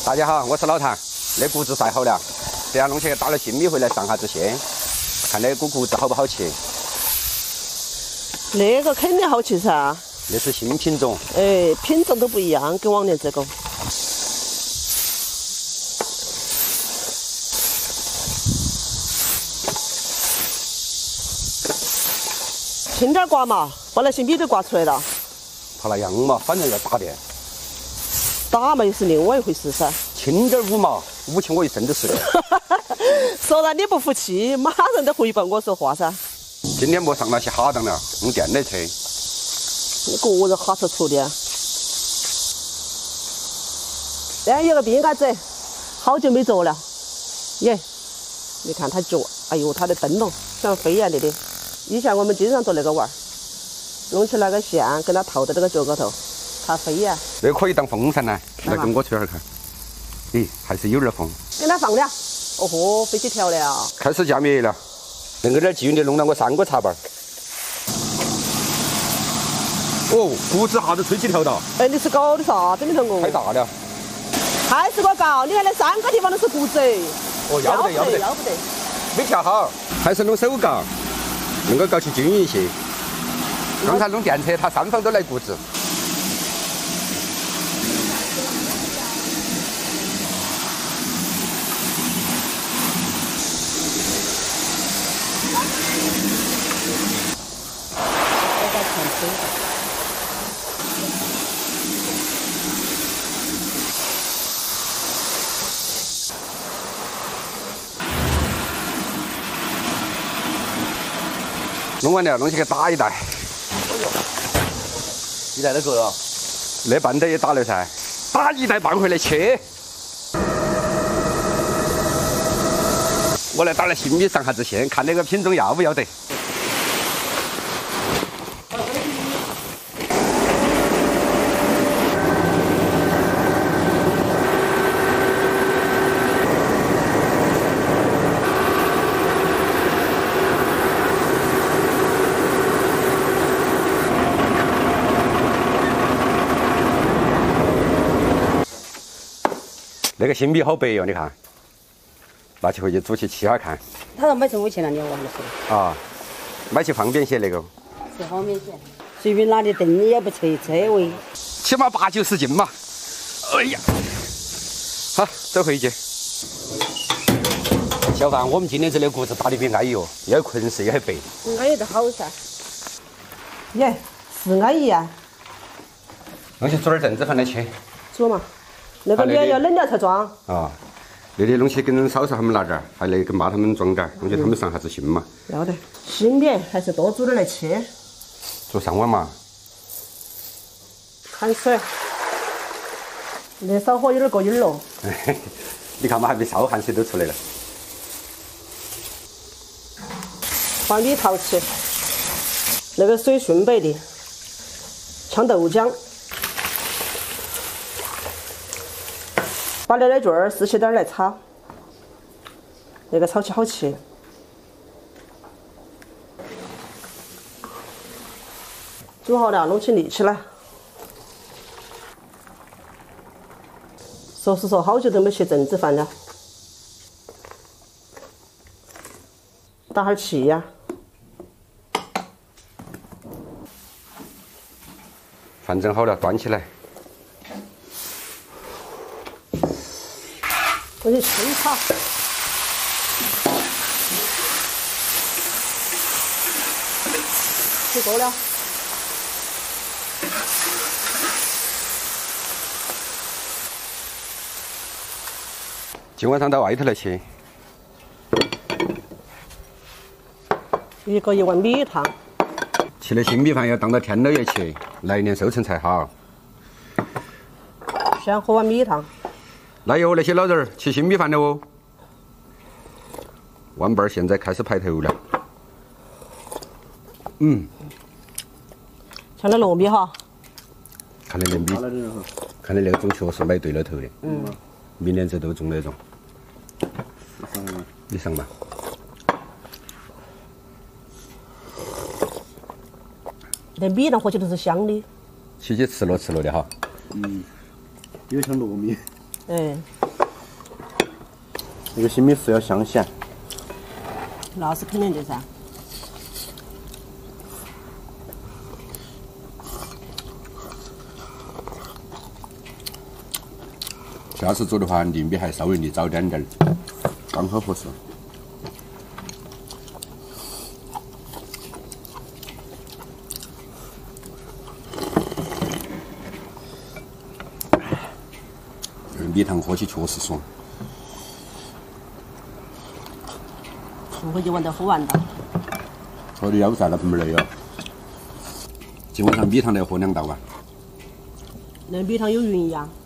大家好，我是老谭。那谷子晒好了，这样弄起打了新米回来上下子鲜，看那股谷子好不好吃？ 那个肯定好吃噻。 那是新品种。 哎，品种都不一样，跟往年这个。轻点刮嘛，把那些米都刮出来了。 怕那样嘛，反正要打的。 打嘛又是另外一回事噻。 轻点捂嘛，捂起我一身都是的。 说了你不服气，马上都回报我说话噻。 今天莫上那些哈当了，用电来车。 你个人哈出出的。哎，有个病嘎子，好久没做了。耶，你看他脚，哎呦，他的灯笼像飞一样的。以前我们经常做那个玩儿，弄起那个线，给它套在这个脚高头，它飞呀。 那可以当风扇呢，来跟我吹下看。咦，还是有点风。 给它放了，哦豁，飞起条了。 开始加灭了，能够点机运的弄了我3个茶包。哦，谷子哈子吹起条了。 哎，你是搞的啥子里头哦？ 太大了。 还是个搞，你看那3个地方都是谷子。 哦，要不得，要不得， 要不得。 没调好，还是弄手搞。能够搞起均匀一些。刚才弄电车，它3方都来谷子。弄完了，弄起给打一袋。 一袋都够了。 那半袋也打了噻，打1袋半回来切。我来打了新米上下子鲜，看那个品种要不要得。那个新米好白哟，你看，拿起回去煮起沏下看。 他说买15钱了，你忘了说。 啊，买起方便些那个。 是方便些。随便拿的灯也不测车位。 起码8、90斤嘛。哎呀，好，走回去。小范，我们今天这个谷子打的比安逸哦，也捆实也白。 安逸的好噻。耶，是安逸啊。 弄去煮点政治饭来切。 煮嘛。那个你要冷了才装啊，那里弄起跟嫂嫂他们拿点儿，还来跟妈他们装点儿，弄起他们上下子心嘛。 要得，新米还是多煮点来切。 煮上碗嘛。 看水，那烧火有点过瘾了。 你看嘛，还没烧，汗水都出来了。 把米淘起，那个水顺白的，呛豆浆。把那奶菌儿撕起点来炒，那个炒起好吃。煮好了，弄起立起来。说是说，好久都没吃政治饭了。打哈气呀。 饭整好了，端起来。 我去清炒，起锅了。 今晚上到外头来切。 1个1碗米汤。 吃的新米饭要当到天老爷吃，来年收成才好。 先喝碗米汤。 来哟，那些老人儿吃新米饭了哦。碗瓣儿现在开始排头了。 像那糯米哈。 看来那米，看来那个种确实买对了头的。明年子都种那种。你上吧。 那米呢，喝起都是香的。 起起吃了的哈。 有像糯米。 哎， 这个新米是要香咸。 那是肯定的噻。 下次做的话，粒米还稍微粒早点点儿，刚好合适。米汤喝起确实爽， 回去闻到喝完了。 喝的腰晒了这么累哟。今晚上米汤来喝2道啊。 那米汤有云呀。